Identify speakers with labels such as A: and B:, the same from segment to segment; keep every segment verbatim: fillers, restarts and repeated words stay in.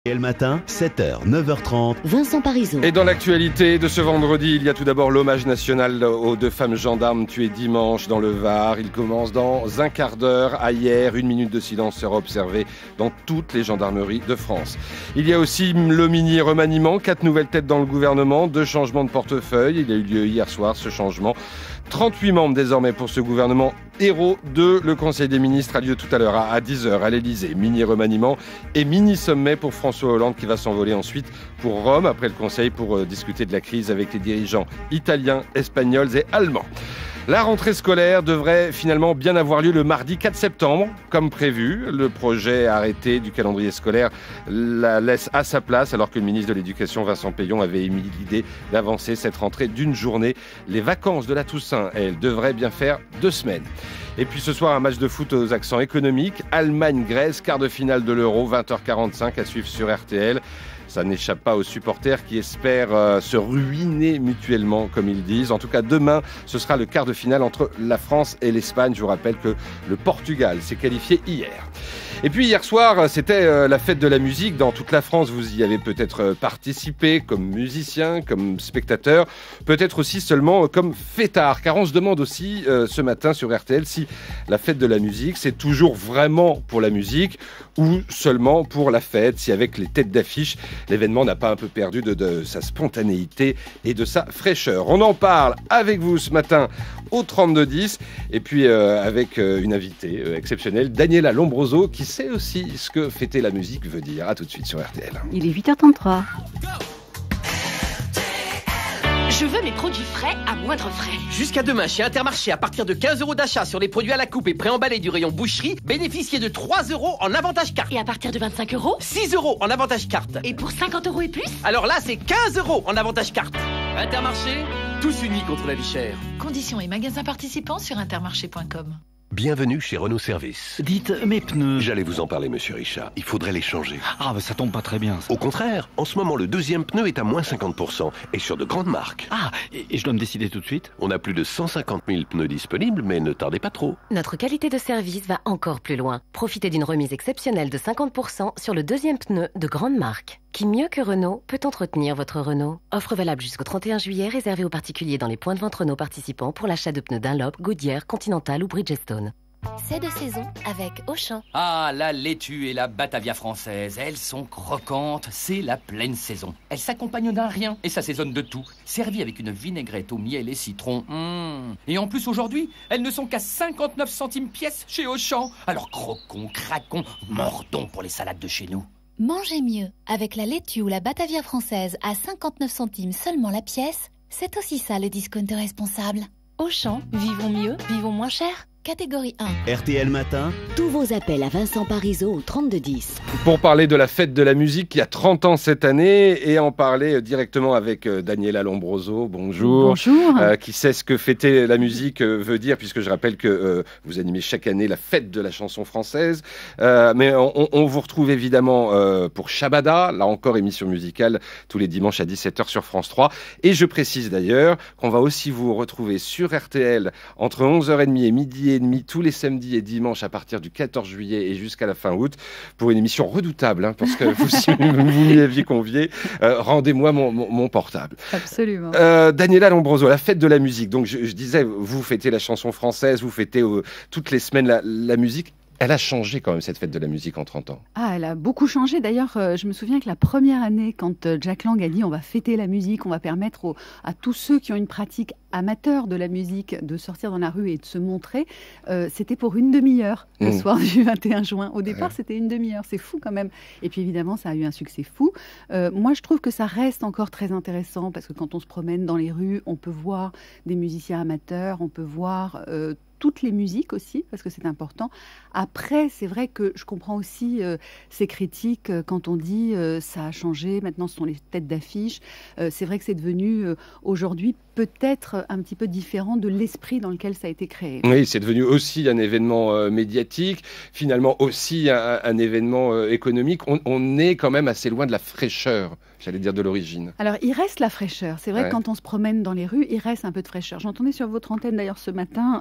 A: Et le matin, sept heures, neuf heures trente.
B: Vincent Parisot.
C: Et dans l'actualité de ce vendredi, il y a tout d'abord l'hommage national aux deux femmes gendarmes tuées dimanche dans le Var. Il commence dans un quart d'heure. À hier, une minute de silence sera observée dans toutes les gendarmeries de France. Il y a aussi le mini-remaniement. Quatre nouvelles têtes dans le gouvernement, deux changements de portefeuille. Il a eu lieu hier soir, ce changement. trente-huit membres désormais pour ce gouvernement héros de le Conseil des ministres a lieu tout à l'heure à dix heures à l'Elysée. Mini-remaniement et mini-sommet pour François Hollande qui va s'envoler ensuite pour Rome après le Conseil pour discuter de la crise avec les dirigeants italiens, espagnols et allemands. La rentrée scolaire devrait finalement bien avoir lieu le mardi quatre septembre, comme prévu. Le projet arrêté du calendrier scolaire la laisse à sa place, alors que le ministre de l'Éducation, Vincent Peillon, avait émis l'idée d'avancer cette rentrée d'une journée. Les vacances de la Toussaint, elles, devraient bien faire deux semaines. Et puis ce soir, un match de foot aux accents économiques. Allemagne-Grèce, quart de finale de l'Euro, vingt heures quarante-cinq à suivre sur R T L. Ça n'échappe pas aux supporters qui espèrent euh, se ruiner mutuellement, comme ils disent. En tout cas, demain, ce sera le quart de finale entre la France et l'Espagne. Je vous rappelle que le Portugal s'est qualifié hier. Et puis hier soir, c'était euh, la fête de la musique dans toute la France. Vous y avez peut-être euh, participé comme musicien, comme spectateur, peut-être aussi seulement euh, comme fêtard. Car on se demande aussi euh, ce matin sur R T L si la fête de la musique, c'est toujours vraiment pour la musique ou seulement pour la fête. Si avec les têtes d'affiche, l'événement n'a pas un peu perdu de, de sa spontanéité et de sa fraîcheur. On en parle avec vous ce matin au trente-deux dix et puis euh, avec euh, une invitée euh, exceptionnelle, Daniela Lombroso, qui sait aussi ce que fêter la musique veut dire. A tout de suite sur R T L.
D: Il est huit heures trente-trois.
E: Je veux mes produits frais à moindre frais.
F: Jusqu'à demain, chez Intermarché, à partir de quinze euros d'achat sur les produits à la coupe et préemballés du rayon boucherie, bénéficiez de trois euros en avantage carte.
E: Et à partir de vingt-cinq euros,
F: six euros en avantage carte.
E: Et pour cinquante euros et plus,
F: alors là, c'est quinze euros en avantage carte. Intermarché, tous unis contre la vie chère.
G: Conditions et magasins participants sur intermarché point com.
H: Bienvenue chez Renault Service.
I: Dites, mes pneus...
H: J'allais vous en parler, monsieur Richard. Il faudrait les changer.
I: Ah, bah ça tombe pas très bien, ça.
H: Au contraire, en ce moment, le deuxième pneu est à moins cinquante pour cent et sur de grandes marques.
I: Ah, et, et je dois me décider tout de suite?
H: On a plus de cent cinquante mille pneus disponibles, mais ne tardez pas trop.
B: Notre qualité de service va encore plus loin. Profitez d'une remise exceptionnelle de cinquante pour cent sur le deuxième pneu de grande marque. Qui mieux que Renault peut entretenir votre Renault? Offre valable jusqu'au trente et un juillet, réservée aux particuliers dans les points de vente Renault participants pour l'achat de pneus Dunlop, Goodyear, Continental ou Bridgestone.
J: C'est de saison avec Auchan.
K: Ah, la laitue et la Batavia française, elles sont croquantes, c'est la pleine saison. Elles s'accompagnent d'un rien et s'assaisonnent de tout. Servies avec une vinaigrette au miel et citron. Mmh. Et en plus aujourd'hui, elles ne sont qu'à cinquante-neuf centimes pièce chez Auchan. Alors croquons, craquons, mordons pour les salades de chez nous.
J: Mangez mieux avec la laitue ou la Batavia française à cinquante-neuf centimes seulement la pièce. C'est aussi ça le discount responsable. Auchan, vivons mieux, vivons moins cher. Catégorie un.
A: R T L Matin.
B: Tous vos appels à Vincent Parisot au trente-deux dix.
C: Pour parler de la fête de la musique qui a trente ans cette année et en parler directement avec Daniela Lombroso. Bonjour.
D: Bonjour.
C: Euh, qui sait ce que fêter la musique veut dire, puisque je rappelle que euh, vous animez chaque année la fête de la chanson française. Euh, mais on, on vous retrouve évidemment euh, pour Shabada, là encore émission musicale tous les dimanches à dix-sept heures sur France trois. Et je précise d'ailleurs qu'on va aussi vous retrouver sur R T L entre onze heures trente et midi et demi tous les samedis et dimanches à partir du quatorze juillet et jusqu'à la fin août pour une émission redoutable, hein, parce que vous, si vous m'y aviez convié, euh, rendez-moi mon, mon, mon portable.
D: Absolument.
C: Euh, Daniela Lombroso, la fête de la musique. Donc je, je disais, vous fêtez la chanson française, vous fêtez euh, toutes les semaines la, la musique. Elle a changé quand même, cette fête de la musique en trente ans.
D: Ah, elle a beaucoup changé. D'ailleurs, euh, je me souviens que la première année, quand euh, Jack Lang a dit on va fêter la musique, on va permettre aux, à tous ceux qui ont une pratique amateur de la musique de sortir dans la rue et de se montrer, euh, c'était pour une demi-heure le mmh. soir du vingt et un juin. Au départ, ouais. c'était une demi-heure. C'est fou quand même. Et puis évidemment, ça a eu un succès fou. Euh, moi, je trouve que ça reste encore très intéressant parce que quand on se promène dans les rues, on peut voir des musiciens amateurs, on peut voir... Euh, toutes les musiques aussi, parce que c'est important. Après, c'est vrai que je comprends aussi euh, ces critiques euh, quand on dit euh, ça a changé, maintenant ce sont les têtes d'affiche. Euh, c'est vrai que c'est devenu euh, aujourd'hui peut-être un petit peu différent de l'esprit dans lequel ça a été créé.
C: Oui, c'est devenu aussi un événement euh, médiatique, finalement aussi un, un événement euh, économique. On, on est quand même assez loin de la fraîcheur, j'allais dire de l'origine.
D: Alors, il reste la fraîcheur. C'est vrai ouais. que quand on se promène dans les rues, il reste un peu de fraîcheur. J'entendais sur votre antenne d'ailleurs ce matin euh,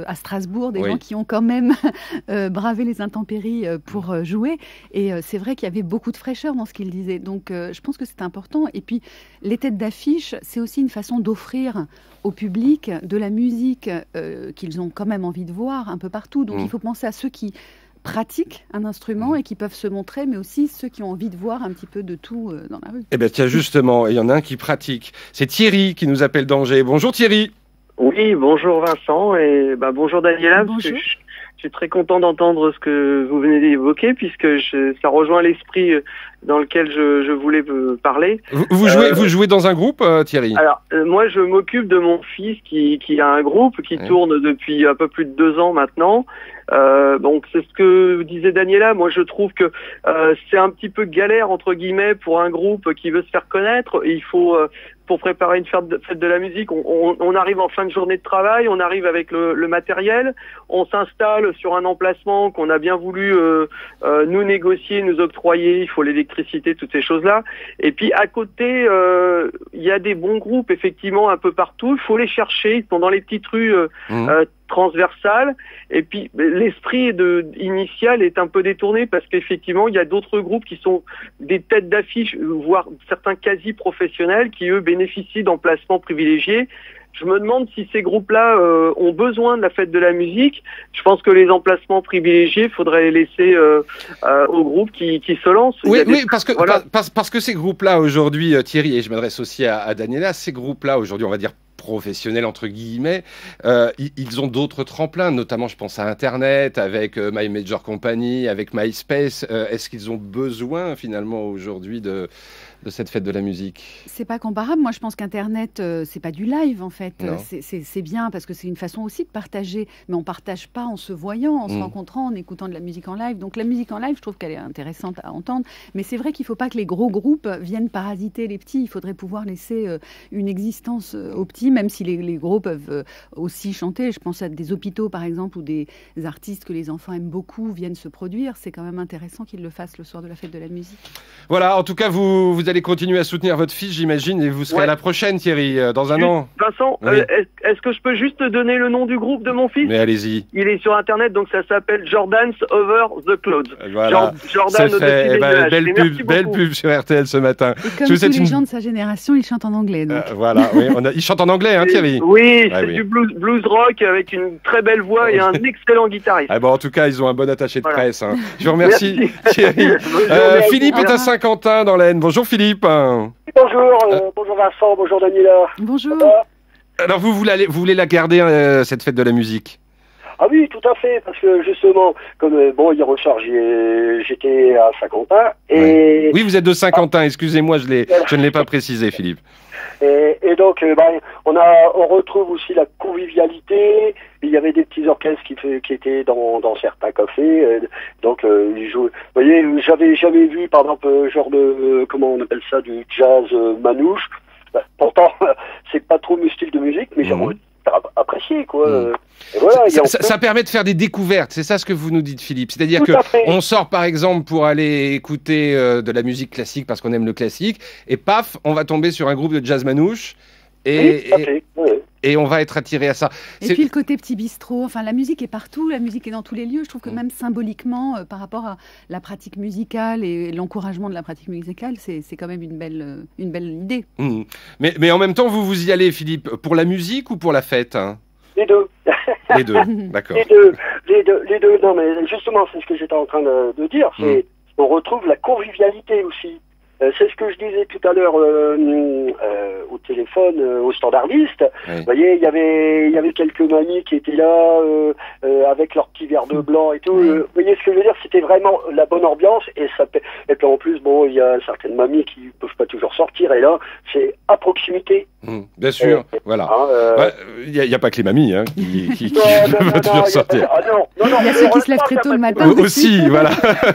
D: à Strasbourg, des
C: oui.
D: gens qui ont quand même euh, bravé les intempéries euh, pour euh, jouer. Et euh, c'est vrai qu'il y avait beaucoup de fraîcheur dans ce qu'ils disaient. Donc euh, je pense que c'est important. Et puis les têtes d'affiche, c'est aussi une façon d'offrir au public de la musique euh, qu'ils ont quand même envie de voir un peu partout. Donc mmh. il faut penser à ceux qui pratiquent un instrument et qui peuvent se montrer, mais aussi ceux qui ont envie de voir un petit peu de tout euh, dans la rue.
C: Eh bien tiens, justement, il y en a un qui pratique. C'est Thierry qui nous appelle d'Angers. Bonjour Thierry.
L: Oui, bonjour Vincent et bah, bonjour Daniela.
D: Bonjour.
L: Je, je suis très content d'entendre ce que vous venez d'évoquer puisque je, ça rejoint l'esprit dans lequel je, je voulais parler.
C: Vous, vous, jouez, euh, vous jouez dans un groupe, euh, Thierry?
L: Alors, euh, moi, je m'occupe de mon fils qui, qui a un groupe qui ouais. tourne depuis un peu plus de deux ans maintenant. Euh, donc, c'est ce que disait Daniela. Moi, je trouve que euh, c'est un petit peu galère, entre guillemets, pour un groupe qui veut se faire connaître. Et il faut... Euh, pour préparer une fête de, fête de la musique, on, on, on arrive en fin de journée de travail, on arrive avec le, le matériel, on s'installe sur un emplacement qu'on a bien voulu euh, euh, nous négocier, nous octroyer, il faut l'électricité, toutes ces choses-là. Et puis à côté, euh, il y a des bons groupes effectivement un peu partout, il faut les chercher, ils sont dans les petites rues euh, mmh. euh, transversales. Et puis l'esprit de, initial est un peu détourné parce qu'effectivement, il y a d'autres groupes qui sont des têtes d'affiche, voire certains quasi professionnels qui eux bénéficient d'emplacements privilégiés. Je me demande si ces groupes-là euh, ont besoin de la fête de la musique. Je pense que les emplacements privilégiés, il faudrait les laisser euh, euh, aux groupes qui, qui se lancent.
C: Oui,
L: des...
C: oui parce, que,
L: voilà.
C: parce, parce que ces groupes-là aujourd'hui, Thierry, et je m'adresse aussi à, à Daniela, ces groupes-là aujourd'hui, on va dire professionnels entre guillemets, euh, ils ont d'autres tremplins, notamment je pense à Internet, avec euh, My Major Company, avec MySpace. Euh, est-ce qu'ils ont besoin finalement aujourd'hui de, de cette fête de la musique?
D: C'est pas comparable. Moi je pense qu'Internet, euh, c'est pas du live en fait. C'est, c'est, c'est bien parce que c'est une façon aussi de partager, mais on partage pas en se voyant, en mmh. se rencontrant, en écoutant de la musique en live. Donc la musique en live, je trouve qu'elle est intéressante à entendre, mais c'est vrai qu'il faut pas que les gros groupes viennent parasiter les petits. Il faudrait pouvoir laisser euh, une existence euh, aux petits, même si les, les gros peuvent euh, aussi chanter. Je pense à des hôpitaux, par exemple, où des, des artistes que les enfants aiment beaucoup viennent se produire. C'est quand même intéressant qu'ils le fassent le soir de la fête de la musique.
C: Voilà, en tout cas, vous, vous allez continuer à soutenir votre fils, j'imagine, et vous serez ouais. à la prochaine, Thierry, euh, dans un
L: juste,
C: an.
L: Vincent, oui. euh, est-ce, est-ce que je peux juste te donner le nom du groupe de mon fils?
C: Mais allez-y.
L: Il est sur Internet, donc ça s'appelle Jordan's Over the Clouds.
C: Voilà,
L: Jordan
C: c'est fait. Eh ben, belle, pub, belle pub sur R T L ce matin.
D: Et comme tous les une... gens de sa génération, ils chantent en anglais. Donc.
C: Euh, voilà, oui, on a... ils chantent en anglais, hein, Thierry?
L: Oui,
C: ah,
L: c'est
C: oui.
L: du blues, blues rock avec une très belle voix et un excellent guitariste.
C: Ah bon, en tout cas, ils ont un bon attaché de voilà. presse. Hein. Je vous remercie,
L: Merci.
C: Thierry. Euh, Philippe est à Saint-Quentin dans l'Aisne. Bonjour Philippe.
M: Bonjour, euh, bonjour Vincent, bonjour Daniela.
D: Bonjour.
C: Alors vous voulez, vous voulez la garder, euh, cette fête de la musique?
M: Ah oui, tout à fait, parce que justement, comme euh, bon, hier au soir, j'étais à Saint-Quentin et...
C: Ouais. Oui, vous êtes de Saint-Quentin, excusez-moi, je, je ne l'ai pas précisé, Philippe.
M: Et, et donc, euh, bah, on a, on retrouve aussi la convivialité. Il y avait des petits orchestres qui, fait, qui étaient dans, dans certains cafés. Euh, donc, euh, ils jouaient. Vous voyez, j'avais jamais vu, par exemple, euh, genre de, euh, comment on appelle ça, du jazz euh, manouche. Bah, pourtant, c'est pas trop mon style de musique, mais mmh. j'ai apprécié, quoi.
C: Mmh.
M: Et voilà,
C: ça, ça, ça permet de faire des découvertes, c'est ça ce que vous nous dites, Philippe. C'est-à-dire que on sort par exemple pour aller écouter euh, de la musique classique parce qu'on aime le classique, et paf, on va tomber sur un groupe de jazz manouche, et, oui, et, oui. et on va être attiré à ça.
D: Et c'est... puis le côté petit bistrot, enfin la musique est partout, la musique est dans tous les lieux. Je trouve que mmh. même symboliquement, euh, par rapport à la pratique musicale et l'encouragement de la pratique musicale, c'est, c'est quand même une belle, euh, une belle idée.
C: Mmh. Mais, mais en même temps, vous vous y allez, Philippe, pour la musique ou pour la fête, hein?
M: Les deux.
C: Les deux, d'accord.
M: Les deux, les deux, les deux. Non, mais justement, c'est ce que j'étais en train de, de dire. C'est, mmh. on retrouve la convivialité aussi. Euh, c'est ce que je disais tout à l'heure euh, euh, au téléphone, euh, au standardiste. Oui. Vous voyez, il y avait, il y avait quelques mamies qui étaient là euh, euh, avec leur petit verre de blanc et tout. Oui. Euh, vous voyez ce que je veux dire? C'était vraiment la bonne ambiance et ça. Et puis en plus, bon, il y a certaines mamies qui peuvent pas toujours sortir et là, c'est à proximité.
C: Mmh, bien sûr, et, voilà. Il hein, euh... ouais, n'y a, a pas que les mamies hein, qui, qui, qui
M: non, non,
C: peuvent
M: non,
C: toujours
M: non,
C: sortir.
M: Ah, non, non, non,
D: il y a ceux qui se lèvent très tôt le matin.
C: Aussi, aussi voilà.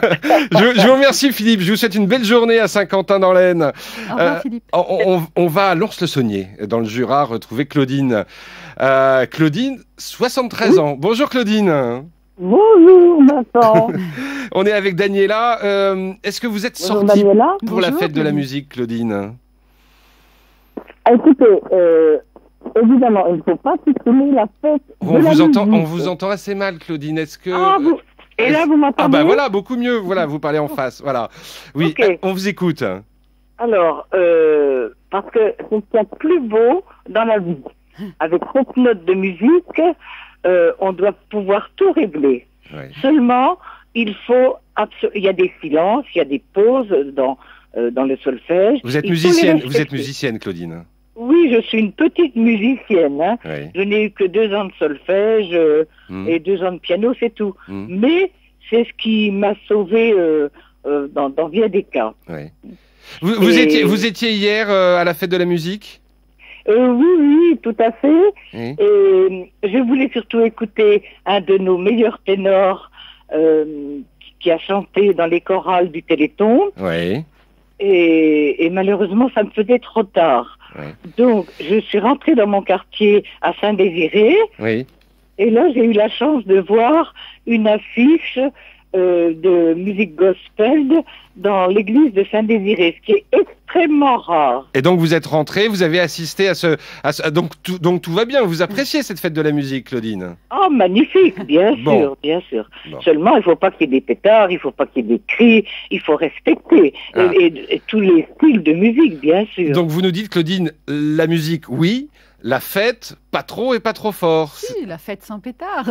C: je, je vous remercie, Philippe. Je vous souhaite une belle journée à Saint-Quentin dans l'Aisne.
D: Au revoir, euh, Philippe.
C: On, on, on va à Lons-le-Saunier, dans le Jura, retrouver Claudine. Euh, Claudine, soixante-treize oui. ans. Bonjour Claudine.
N: Bonjour Vincent.
C: On est avec Daniela. Euh, est-ce que vous êtes
N: Bonjour,
C: sortie
N: Daniela.
C: pour
D: Bonjour,
C: la fête
D: Claudine.
C: de la musique, Claudine?
N: Écoutez, euh, évidemment, il ne faut pas supprimer la fête.
C: On
N: de la
C: vous entend,
N: musique.
C: on vous entend assez mal, Claudine. Est-ce que
N: Ah, vous... Et là, vous m'entendez?
C: Ah bah voilà, beaucoup mieux. Voilà, vous parlez en face. Voilà. Oui,
N: Okay.
C: on vous écoute.
N: Alors, euh, parce que c'est ce qu'il y a de plus beau dans la vie. Avec cette note de musique, euh, on doit pouvoir tout régler.
C: Ouais.
N: Seulement, il faut absolu- il y a des silences, il y a des pauses dans euh, dans le solfège.
C: Vous êtes
N: Il faut les
C: musicienne. Vous êtes
N: respecter.
C: musicienne, Claudine.
N: Oui, je suis une petite musicienne. Hein.
C: Oui.
N: Je n'ai eu que deux ans de solfège euh,
C: Mm.
N: et deux ans de piano, c'est tout.
C: Mm.
N: Mais c'est ce qui m'a sauvée euh, euh, dans, dans bien des cas.
C: Oui. Vous, vous,
N: Et-
C: étiez, vous étiez hier euh, à la fête de la musique?
N: Euh, oui, oui, tout à fait.
C: Oui.
N: Et je voulais surtout écouter un de nos meilleurs ténors euh, qui a chanté dans les chorales du Téléthon.
C: Oui.
N: Et, et malheureusement, ça me faisait trop tard.
C: Oui.
N: Donc, je suis rentrée dans mon quartier à Saint-Désiré.
C: Oui.
N: Et là, j'ai eu la chance de voir une affiche euh, de musique gospel dans l'église de Saint-Désiré, ce qui est extrêmement rare.
C: Et donc vous êtes rentré, vous avez assisté à ce, à ce- donc tout, donc tout va bien. Vous appréciez cette fête de la musique, Claudine?
N: Oh, magnifique, bien
C: Bon.
N: sûr, bien sûr.
C: Bon.
N: Seulement, il faut pas qu'il y ait des pétards, il faut pas qu'il y ait des cris, il faut respecter
C: Ah.
N: et, et- et tous les styles de musique, bien sûr.
C: Donc vous nous dites, Claudine, la musique, oui. La fête, pas trop et pas trop fort.
D: Si, la fête sans pétard.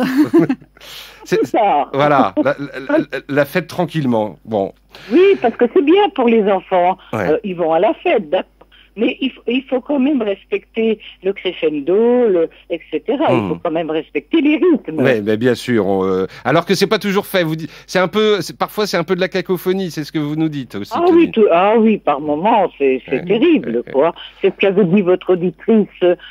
C: C'est-
N: Ça.
C: Voilà, la, la- la- la fête tranquillement. Bon,
N: Oui, parce que c'est bien pour les enfants.
C: Ouais.
N: Euh, ils vont à la fête, d'accord. Mais il faut, il faut quand même respecter le crescendo, le, et cetera.
C: Hmm.
N: Il faut quand même respecter les rythmes.
C: ouais, mais bien sûr. on, euh, alors que c'est pas toujours fait. Vous dites, c'est un peu, c'est- parfois c'est un peu de la cacophonie. C'est ce que vous nous dites aussi.
N: Ah
C: Claudine.
N: oui, tout- ah oui, par moments, c'est c'est
C: Ouais,
N: terrible,
C: ouais, ouais.
N: quoi. C'est ce qu'avait dit votre auditrice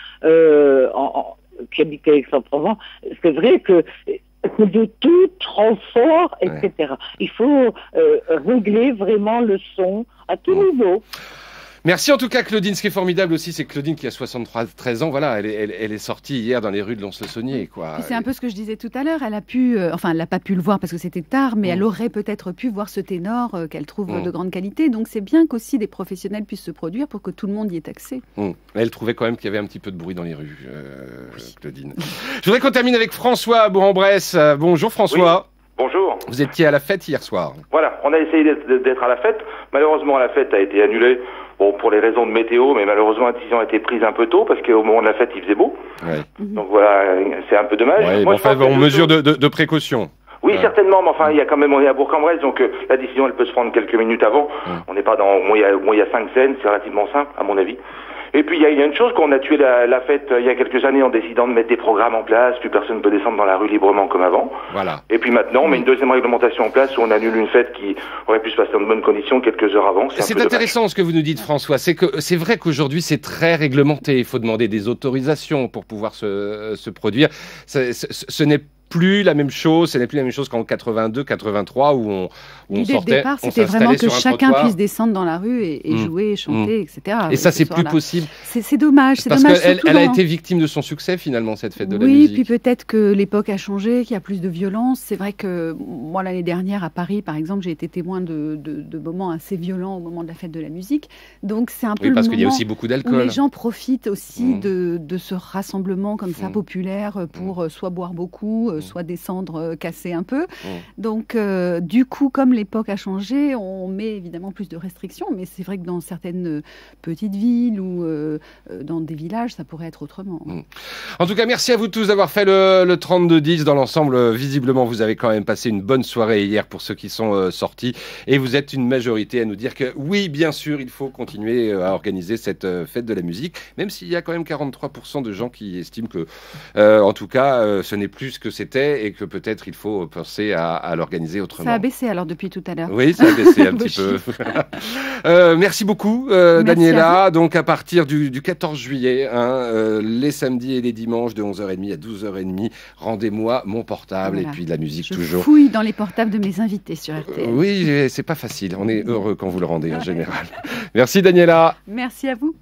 N: euh, en, en- qui habitait Aix-en-Provence. C'est vrai que c'est de tout trop fort, et cetera. Il faut euh, régler vraiment le son à tout niveau.
C: Merci en tout cas, Claudine. Ce qui est formidable aussi, c'est que Claudine, qui a soixante-trois, treize ans, voilà, elle est, elle, elle est sortie hier dans les rues de Lons-le-Saunier, quoi.
D: Puis c'est un peu ce que je disais tout à l'heure. Elle a pu, euh, enfin, elle n'a pas pu le voir parce que c'était tard, mais
C: Mm.
D: elle aurait peut-être pu voir ce ténor euh, qu'elle trouve
C: Mm.
D: de grande qualité. Donc c'est bien qu'aussi des professionnels puissent se produire pour que tout le monde y ait accès.
C: Hum. Elle trouvait quand même qu'il y avait un petit peu de bruit dans les rues, euh, Claudine. Je voudrais qu'on termine avec François à Bourg-en-Bresse. Euh, bonjour François.
O: Bonjour.
C: Vous étiez à la fête hier soir.
O: Voilà, on a essayé d'être d'être à la fête. Malheureusement, la fête a été annulée bon, pour les raisons de météo, mais malheureusement, la décision a été prise un peu tôt parce qu'au moment de la fête, il faisait beau.
C: Ouais.
O: Donc voilà, c'est un peu dommage.
C: Ouais,
O: Moi,
C: bon,
O: je
C: enfin,
O: pense que
C: on
O: de
C: mesure
O: toute-
C: de, de, de précaution.
O: Oui,
C: Ouais.
O: certainement, mais enfin, il y a quand même, on est à Bourg-en-Bresse, donc euh, la décision, elle peut se prendre quelques minutes avant. On n'est pas dans, moi, il y a, moi, il y a cinq scènes, c'est relativement simple, à mon avis. Et puis, il y a, il y a une chose qu'on a tué la, la fête euh, il y a quelques années en décidant de mettre des programmes en place, plus personne ne peut descendre dans la rue librement comme avant.
C: Voilà.
O: Et puis maintenant, on met une deuxième réglementation en place où on annule une fête qui aurait pu se passer dans de bonnes conditions quelques heures avant. C'est un
C: C'est
O: peu dommage.
C: intéressant ce que vous nous dites, François. C'est que c'est vrai qu'aujourd'hui c'est très réglementé. Il faut demander des autorisations pour pouvoir se, se produire. C'est- Ce, ce n'est plus la même chose. Ce n'est plus la même chose qu'en quatre-vingt-deux, quatre-vingt-trois où on, où on
D: L'idée de
C: sortait,
D: départ,
C: on
D: c'était vraiment
C: s'installait
D: que
C: sur un
D: chacun
C: trottoir.
D: puisse descendre dans la rue et, et
C: Mm.
D: jouer, chanter,
C: Mm.
D: et cetera.
C: Et ça,
D: ce
C: c'est plus
D: soir-là.
C: possible.
D: C'est c'est dommage. C'est
C: Parce
D: dommage.
C: qu'elle
D: surtout
C: elle a
D: dans-
C: été victime de son succès finalement cette fête de la
D: Oui,
C: musique.
D: puis peut-être que l'époque a changé, qu'il y a plus de violence. C'est vrai que moi, l'année dernière, à Paris, par exemple, j'ai été témoin de, de, de moments assez violents au moment de la fête de la musique. Donc, c'est un peu
C: Oui,
D: le
C: parce qu'il y a
D: moment
C: aussi beaucoup
D: où
C: d'alcool.
D: les gens profitent aussi
C: Mm.
D: de, de ce rassemblement comme ça
C: Mm.
D: populaire pour euh, soit boire beaucoup, euh, soit descendre, euh, casser un peu.
C: Mm.
D: Donc, euh, du coup, comme l'époque a changé, on met évidemment plus de restrictions. Mais c'est vrai que dans certaines euh, petites villes ou euh, euh, dans des villages, ça pourrait être autrement.
C: En tout cas, merci à vous tous d'avoir fait le, le trente-deux dix. Dans l'ensemble, euh, visiblement, vous avez quand même passé une bonne soirée hier pour ceux qui sont euh, sortis. Et vous êtes une majorité à nous dire que oui, bien sûr, il faut continuer euh, à organiser cette euh, fête de la musique, même s'il y a quand même quarante-trois pour cent de gens qui estiment que, euh, en tout cas, euh, ce n'est plus ce que c'était et que peut-être il faut penser à, à l'organiser autrement.
D: Ça a baissé alors depuis tout à l'heure.
C: Oui, ça a baissé un
D: Vos
C: petit peu.
D: chiffres.
C: Euh, merci beaucoup, euh,
D: Merci
C: Daniela. Donc, à partir du, du quatorze juillet, hein, euh, les samedis et les dimanches de onze heures trente à douze heures trente, rendez-moi mon portable
D: Voilà.
C: et puis de la musique
D: Je
C: toujours.
D: fouille dans les portables de mes invités sur R T L.
C: Oui, c'est pas facile. On est heureux quand vous le rendez en général. Merci, Daniela.
D: Merci à vous.